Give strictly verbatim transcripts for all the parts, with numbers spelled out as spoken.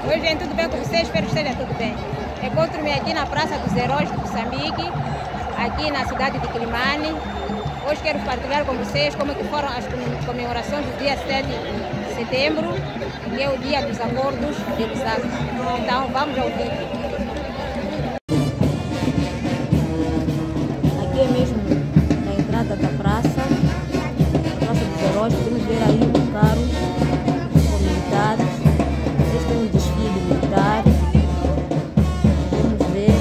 Hoje vem tudo bem com vocês, espero que esteja tudo bem. Encontro-me aqui na Praça dos Heróis de Moçambique, aqui na cidade de Quilimane. Hoje quero partilhar com vocês como que foram as comemorações do dia sete de setembro, que é o dia dos acordos de Lusaka. Então vamos ao vídeo. Aqui é mesmo na entrada da praça, Praça dos Heróis. Podemos ver aí um carro com militares. Este é um desfile militar. Vamos ver.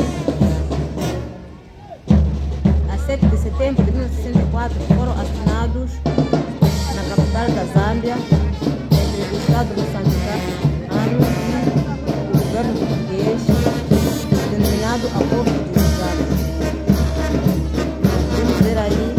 A sete de setembro de mil novecentos e sessenta e quatro foram assinados na capital da Zâmbia entre o Estado moçambicano e o governo português, denominado Acordo de Lusaka. Vamos ver aí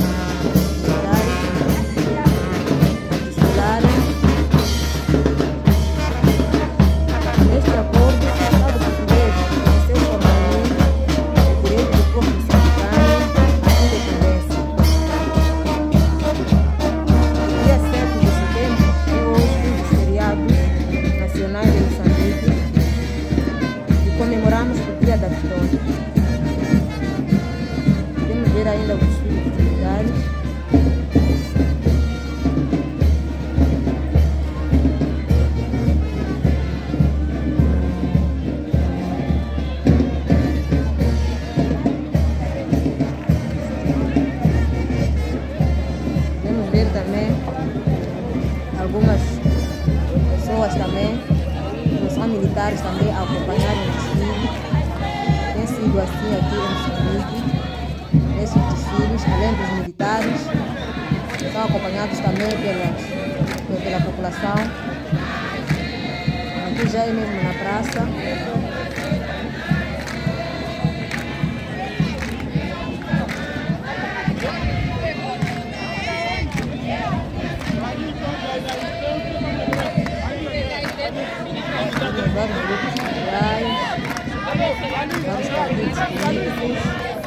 comemoramos o dia da vitória. Podemos ver ainda os desfiles militares. Podemos ver também algumas pessoas também, que são militares também, a acompanharem o desfile. Tem sido assim aqui em Moçambique, nesses desfiles, além dos militares, são acompanhados também pelas, pela população. Aqui já é mesmo na praça. Vários grupos culturais, vários partidos políticos,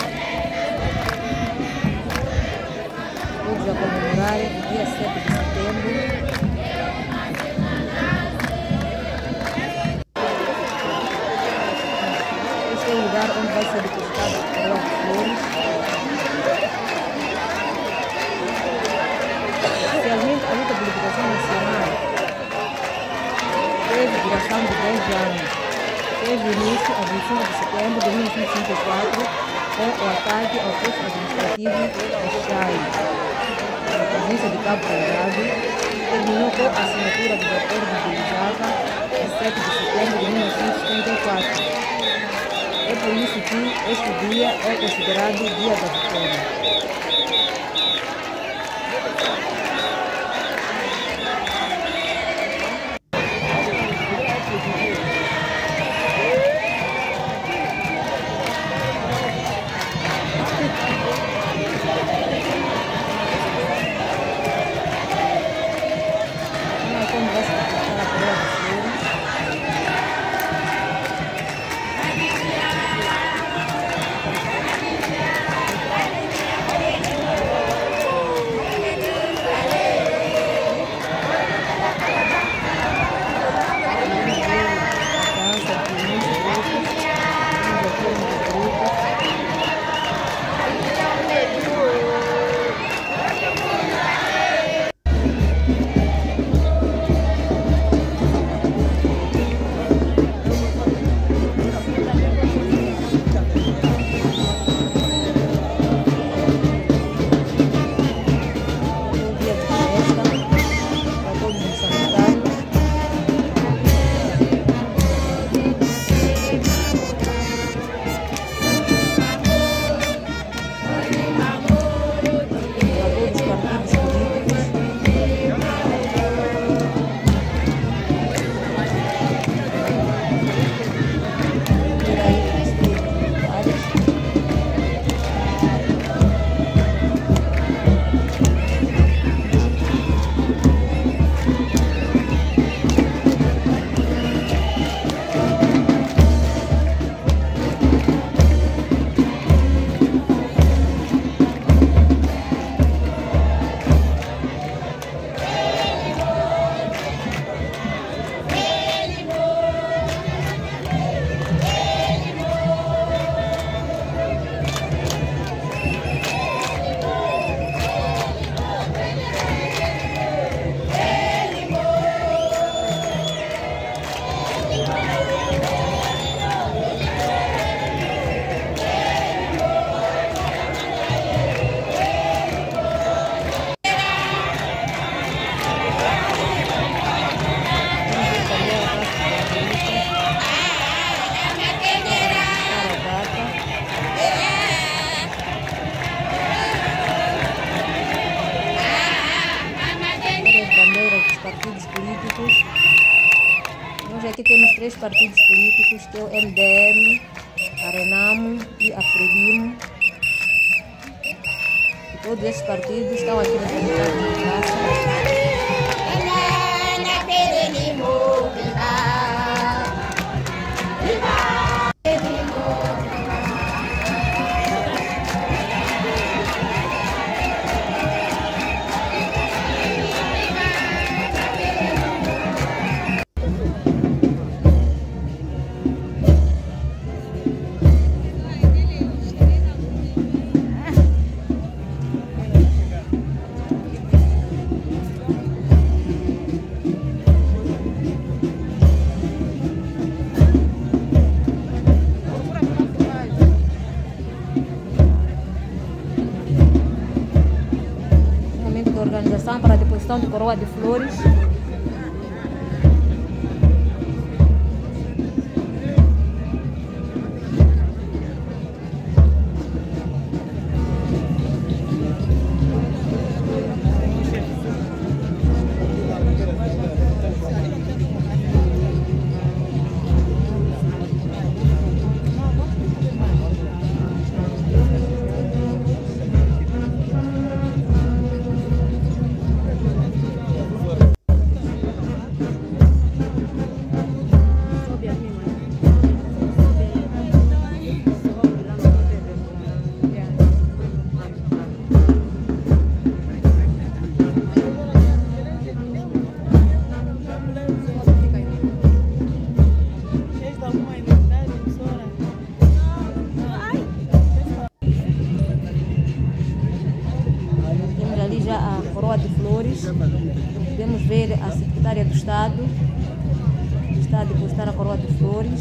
todos a comemorar o dia sete de setembro. Este é o lugar onde vai ser depositada a coroa de flores. Oficialmente, a luta de libertação nacional teve duração de dez anos. Teve início a vinte e cinco de setembro de mil novecentos e sessenta e quatro com o ataque ao posto administrativo de Chai, na província de Cabo Delgado. Terminou com a assinatura dos acordos de Lusaka em sete de setembro de mil novecentos e setenta e quatro. É por isso que este dia é considerado o Dia da Vitória. Partidos políticos. Nós aqui temos três partidos políticos, que é o M D M, a Renamo e a Frelimo. E todos esses partidos estão aqui na comunidade de classe. Organização para a deposição de coroa de flores. A coroa de flores. Podemos ver a secretária do Estado que está a depositar a coroa de flores.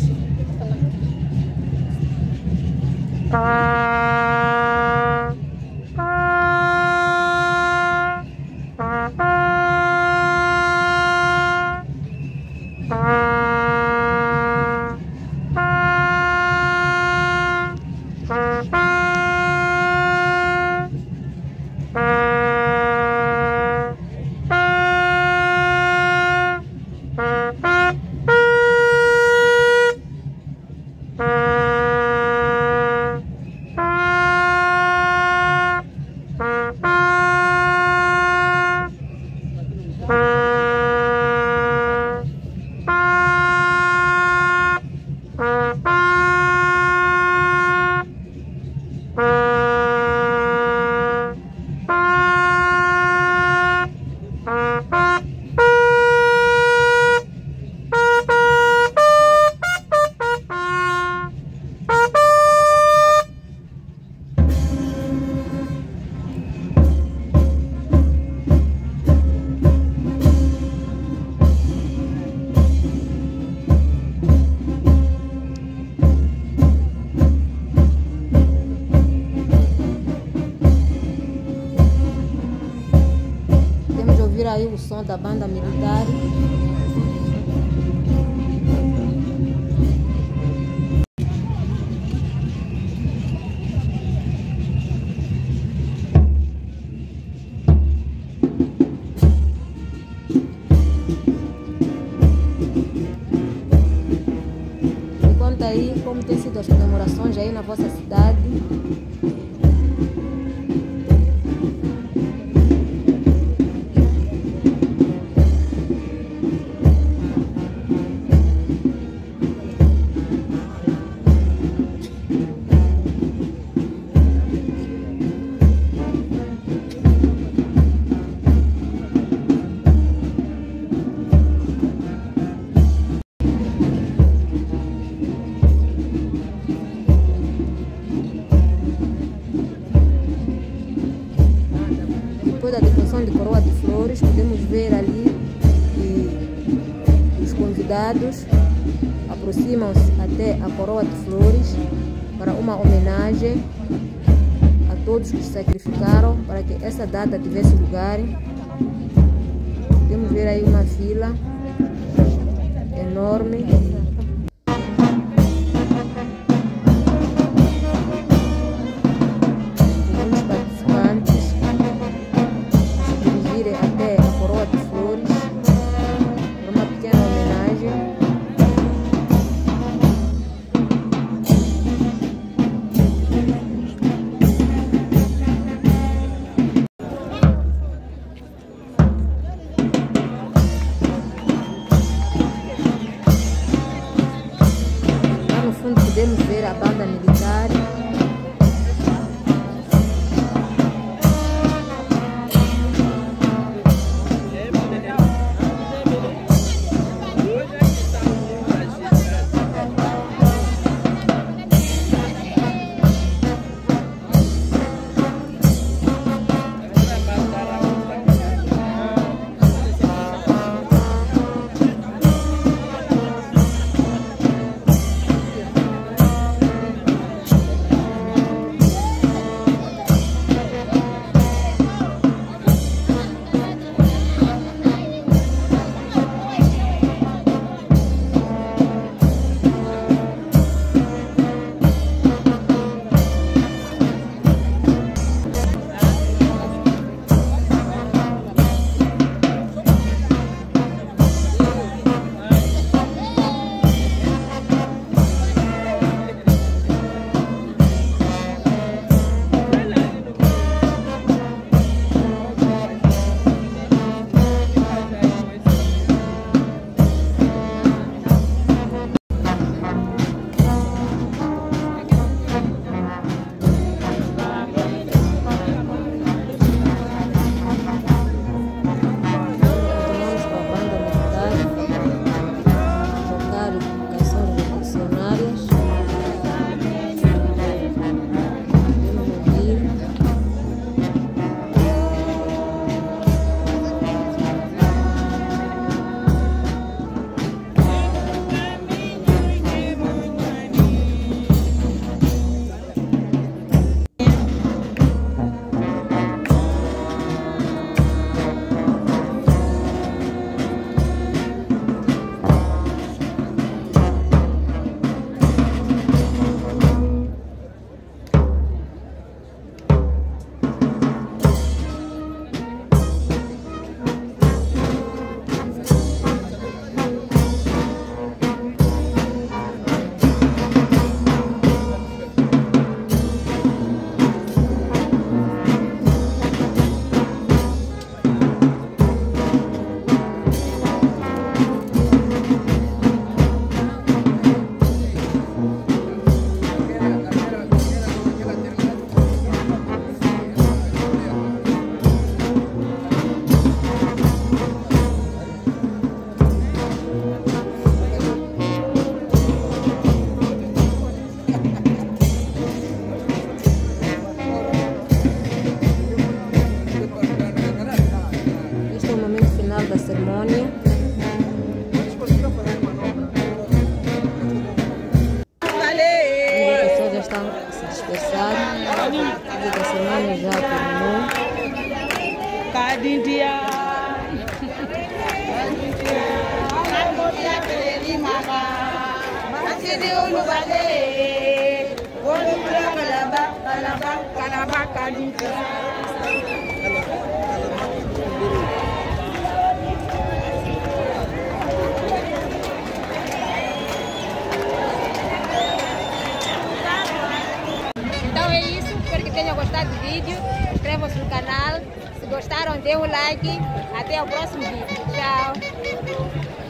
Aí o som da banda militar. Me conta aí como tem sido as comemorações aí na vossa cidade. Depois da deposição de coroa de flores, podemos ver ali que os convidados convidados aproximam-se até a coroa de flores para uma homenagem a todos que se sacrificaram para que essa data tivesse lugar. Podemos ver aí uma fila enorme. Muitos participantes se dirigirem até a coroa de flores para uma pequena homenagem. Podemos ver a banda militar. Da cerimônia. As pessoas já estão se dispersando. A cerimônia já terminou. Então é isso, espero que tenham gostado do vídeo. Inscrevam-se no canal. Se gostaram, dê um like. Até o próximo vídeo. Tchau!